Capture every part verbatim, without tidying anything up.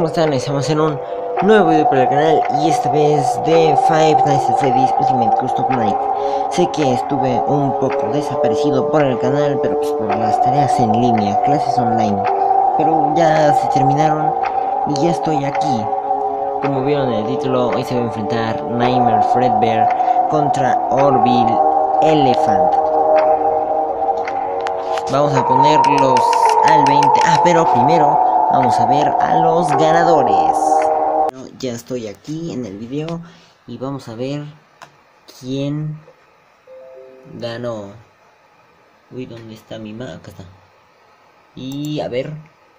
¿cómo están? Estamos en un nuevo video para el canal y esta vez de Five Nights at Freddy's Ultimate Custom Night. Sé que estuve un poco desaparecido por el canal, pero pues por las tareas en línea, clases online. Pero ya se terminaron y ya estoy aquí. Como vieron en el título, hoy se va a enfrentar Nightmare Fredbear contra Orville Elephant. Vamos a ponerlos al veinte. Ah, pero primero vamos a ver a los ganadores. Bueno, ya estoy aquí en el video y vamos a ver quién ganó. Uy, ¿dónde está mi mapa? Acá está. Y a ver,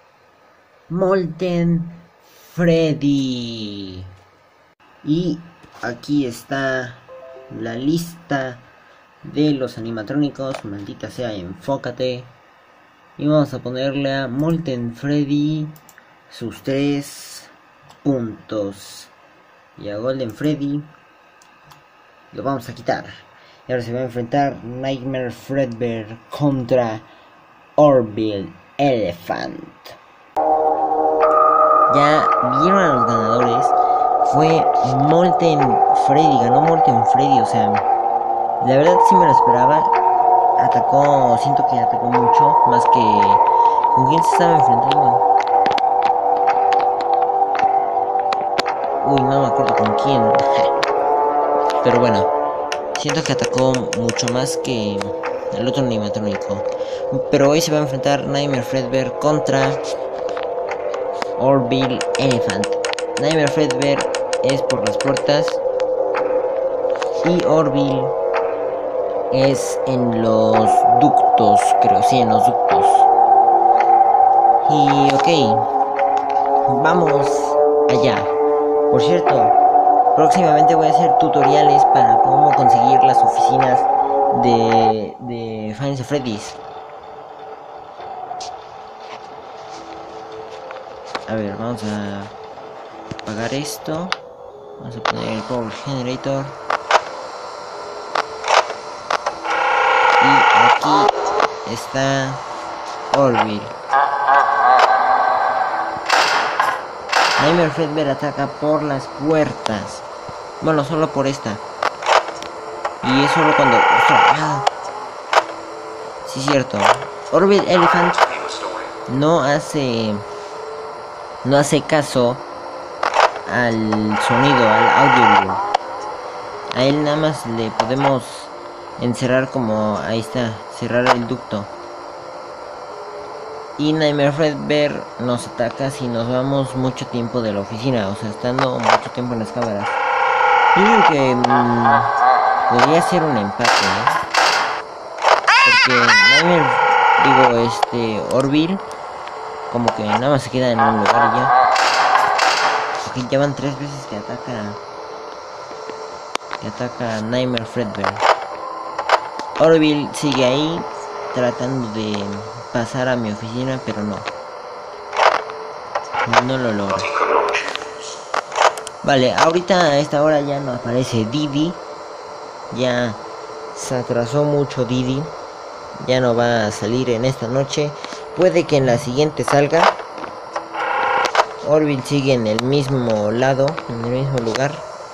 Molten Freddy. Y aquí está la lista de los animatrónicos. Maldita sea, enfócate. Y vamos a ponerle a Molten Freddy sus tres puntos. Y a Golden Freddy lo vamos a quitar. Y ahora se va a enfrentar Nightmare Fredbear contra Orville Elephant. Ya vieron a los ganadores. Fue Molten Freddy. Ganó Molten Freddy. O sea, la verdad sí me lo esperaba. Atacó, siento que atacó mucho. Más que... ¿Con quién se estaba enfrentando? Uy, no me acuerdo con quién. Pero bueno, siento que atacó mucho más que el otro animatrónico. Pero hoy se va a enfrentar Nightmare Fredbear contra Orville Elephant. Nightmare Fredbear es por las puertas y Orville es en los ductos, creo, sí, en los ductos. Y ok, vamos allá. Por cierto, próximamente voy a hacer tutoriales para cómo conseguir las oficinas de, de Five Nights at Freddy's. A ver, vamos a apagar esto. Vamos a poner el Power Generator. Y aquí está Orville. Nightmare Fredbear ataca por las puertas. Bueno, solo por esta. Y es solo cuando... ¡Ah! Sí, cierto. Orville Elephant no hace... No hace caso al sonido, al audio. A él nada más le podemos encerrar como... Ahí está, cerrar el ducto. Y Nightmare Fredbear nos ataca si nos vamos mucho tiempo de la oficina, o sea, estando mucho tiempo en las cámaras. Yo creo que mmm, podría ser un empate, ¿eh? Porque Nightmare, digo, este, Orville, como que nada más se queda en un lugar y ya. Porque ya van tres veces que ataca, que ataca Nightmare Fredbear. Orville sigue ahí, tratando de pasar a mi oficina, pero no. No lo logro. Vale, ahorita a esta hora ya no aparece Didi. Ya se atrasó mucho Didi. Ya no va a salir en esta noche. Puede que en la siguiente salga. Orville sigue en el mismo lado, en el mismo lugar.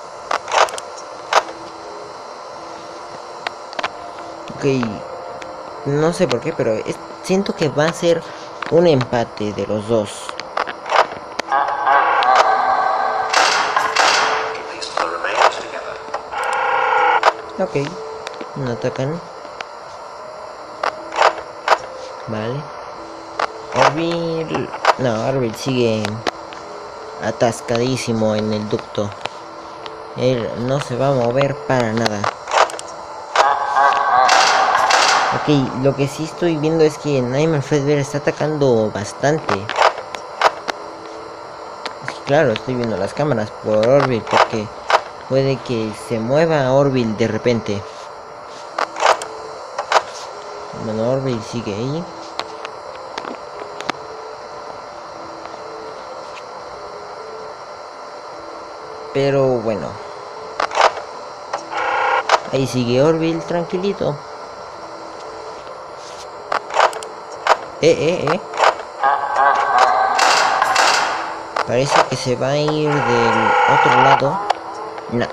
Ok. No sé por qué, pero es, siento que va a ser un empate de los dos. Ok, no atacan. Vale. Orville... No, Orville sigue atascadísimo en el ducto. Él no se va a mover para nada. Ok, lo que sí estoy viendo es que Nightmare Fredbear está atacando bastante. Es que claro, estoy viendo las cámaras por Orville porque puede que se mueva Orville de repente. Bueno, Orville sigue ahí. Pero bueno. Ahí sigue Orville tranquilito. Eh, eh, eh. Parece que se va a ir del otro lado. No.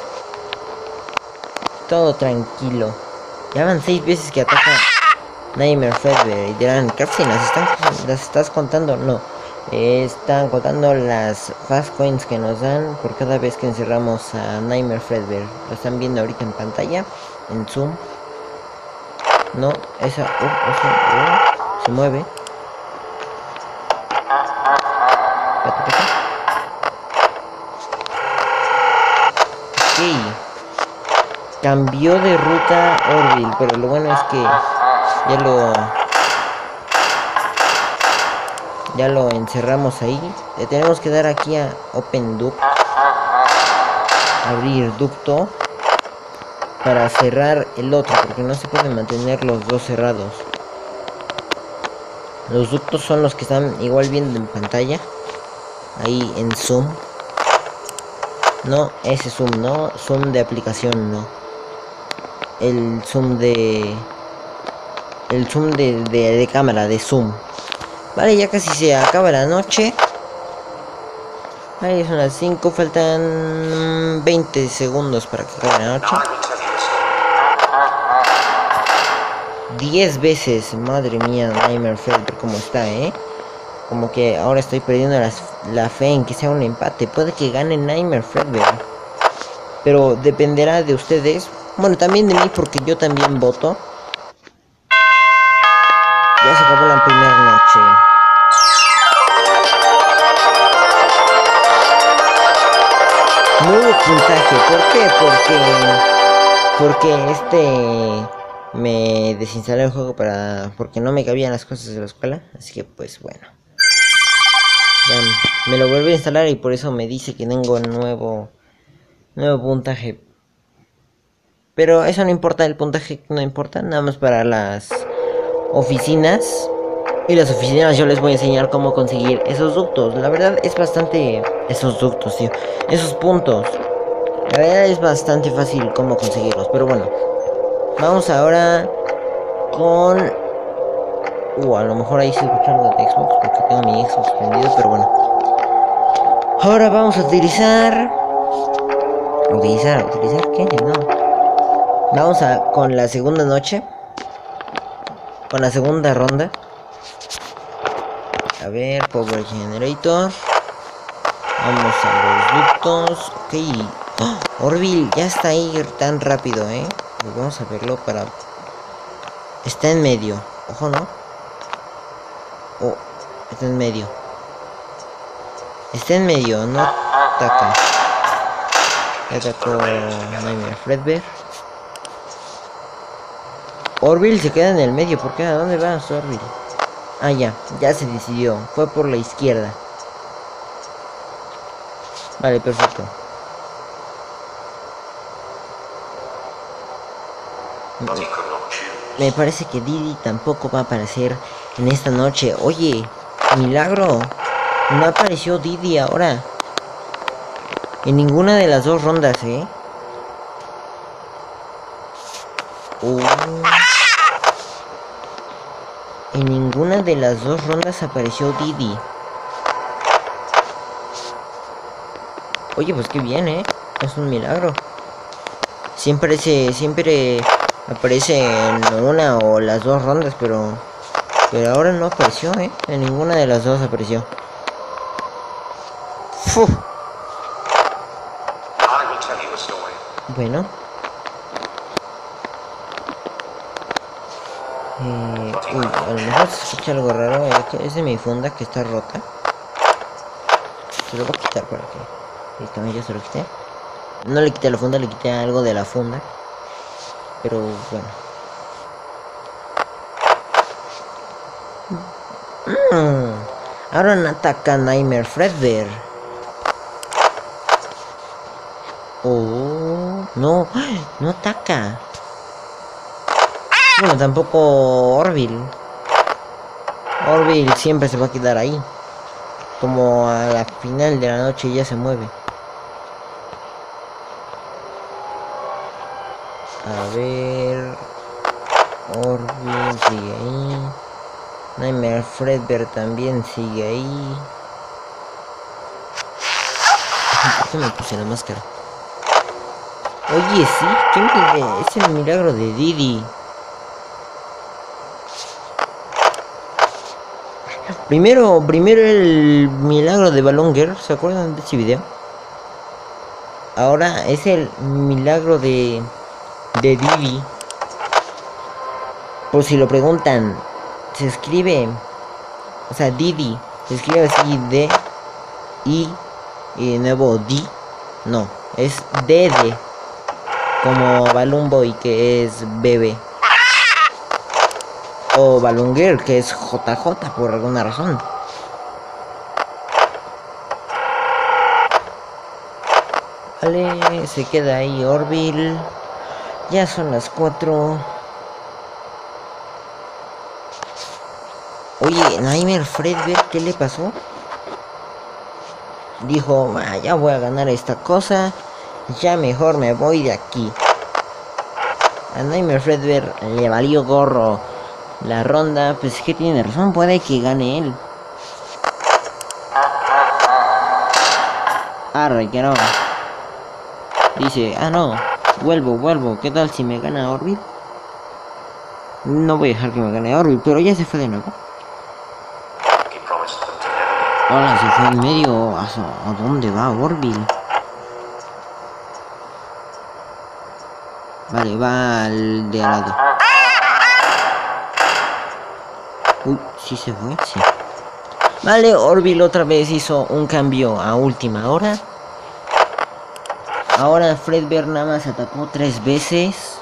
Todo tranquilo. Ya van seis veces que ataca Nightmare Fredbear. Y dirán, Captain, ¿las, están, ¿las estás contando? No. Eh, están contando las Fast Coins que nos dan por cada vez que encerramos a Nightmare Fredbear. Lo están viendo ahorita en pantalla. En zoom. No, esa... Uh, esa uh, se mueve. Espérate, espérate. Ok. Cambió de ruta Orville, pero lo bueno es que ya lo ya lo encerramos ahí. Le tenemos que dar aquí a Open Duct, abrir ducto para cerrar el otro, porque no se pueden mantener los dos cerrados. Los ductos son los que están igual viendo en pantalla, ahí en zoom. No, ese zoom no, zoom de aplicación no. El zoom de el zoom de, de, de cámara, de zoom. Vale, ya casi se acaba la noche. Vale, son las cinco, faltan veinte segundos para que acabe la noche. diez veces, madre mía, Nightmare Fredbear como está, eh. Como que ahora estoy perdiendo las, la fe en que sea un empate. Puede que gane Nightmare Fredbear, pero dependerá de ustedes. Bueno, también de mí, porque yo también voto. Ya se acabó la primera noche. Nuevo puntaje. ¿Por qué? Porque... Porque este... Me desinstalé el juego para... Porque no me cabían las cosas de la escuela. Así que pues bueno. Ya me lo volví a instalar y por eso me dice que tengo nuevo... Nuevo puntaje. Pero eso no importa, el puntaje no importa, nada más para las oficinas. Y las oficinas yo les voy a enseñar cómo conseguir esos ductos. La verdad es bastante... Esos ductos, tío. Esos puntos. La verdad es bastante fácil cómo conseguirlos. Pero bueno. Vamos ahora con... Uh, a lo mejor ahí se escucha algo de Xbox, porque tengo mi Xbox prendido, pero bueno. Ahora vamos a utilizar... ¿Utilizar? ¿Utilizar qué? No. Vamos a con la segunda noche. Con la segunda ronda. A ver, Power Generator. Vamos a los ductos. Ok. ¡Oh! Orville ya está ahí tan rápido, eh. Pues vamos a verlo para... Está en medio. Ojo, ¿no? Oh, está en medio. Está en medio, no ataca. Ya atacó Nightmare Fredbear. Orville se queda en el medio. ¿Por qué? ¿A dónde vas, Orville? Ah, ya. Ya se decidió. Fue por la izquierda. Vale, perfecto. Me parece que Didi tampoco va a aparecer en esta noche. Oye, milagro. No apareció Didi ahora. En ninguna de las dos rondas, ¿eh? Uh. En ninguna de las dos rondas apareció Didi. Oye, pues qué bien, ¿eh? Es un milagro. Siempre se... Siempre... Aparece en una o las dos rondas, pero... Pero ahora no apareció, ¿eh? En ninguna de las dos apareció. ¡Fu! Bueno. Eh, uy, a lo mejor se escucha algo raro. Es de mi funda que está rota. Se lo voy a quitar para que... Listo, ya se lo quité. No le quité la funda, le quité algo de la funda. Pero bueno. Mm, ahora no ataca Nightmare Fredbear. Oh, no, no ataca. Bueno, tampoco Orville. Orville siempre se va a quedar ahí. Como a la final de la noche ya se mueve. A ver... Orville sigue ahí. Nightmare Fredbear también sigue ahí. ¿por qué me puse la máscara? Oye, sí, ¿qué me... es el milagro de Didi? Primero, primero el milagro de Balloon Girl, ¿se acuerdan de ese video? Ahora es el milagro de... de Didi. Por si lo preguntan, se escribe... O sea, Didi, se escribe así D, I, y de nuevo D. No, es D D. Como Balloon Boy, que es bebé. O Balloon Girl, que es J J por alguna razón. Vale, se queda ahí Orville. Ya son las cuatro. Oye, Nightmare Fredbear, ¿qué le pasó? Dijo, ah, ya voy a ganar esta cosa. Ya mejor me voy de aquí. A Nightmare Fredbear le valió gorro la ronda. Pues es que tiene razón, puede que gane él. Arre, que no. Dice, ah no, vuelvo, vuelvo. ¿Qué tal si me gana Orville? No voy a dejar que me gane Orville, pero ya se fue de nuevo. Hola, se fue en medio. ¿A, a dónde va Orville? Vale, va al de al lado. Uy, sí se fue, sí. Vale, Orville otra vez hizo un cambio a última hora. Ahora Fredbear nada más atacó tres veces.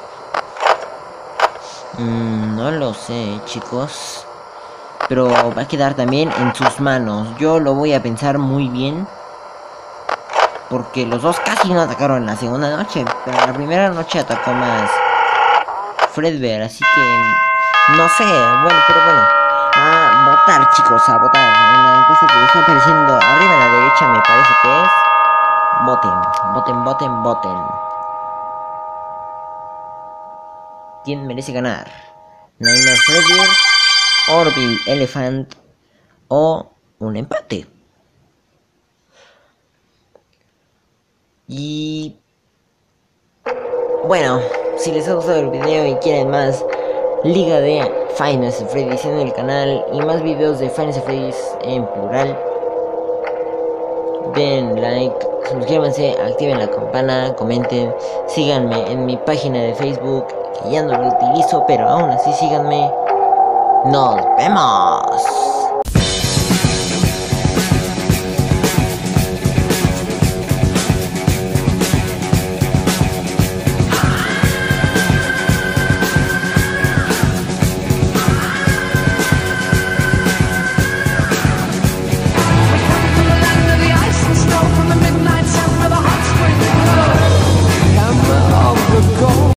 Mm, no lo sé, chicos. Pero va a quedar también en sus manos. Yo lo voy a pensar muy bien. Porque los dos casi no atacaron en la segunda noche. Pero en la primera noche atacó más Fredbear. Así que... no sé. Bueno, pero bueno. A votar, chicos. A votar. En la encuesta que está apareciendo arriba a la derecha me parece que es... voten. Voten, voten, voten. ¿Quién merece ganar? Nightmare Fredbear, Orville Elephant o un empate. Y bueno, si les ha gustado el video y quieren más Liga de Five Nights at Freddy's en el canal y más videos de Five Nights at Freddy's en plural, den like, suscríbanse, activen la campana, comenten, síganme en mi página de Facebook, que ya no lo utilizo, pero aún así síganme. ¡Nos vemos!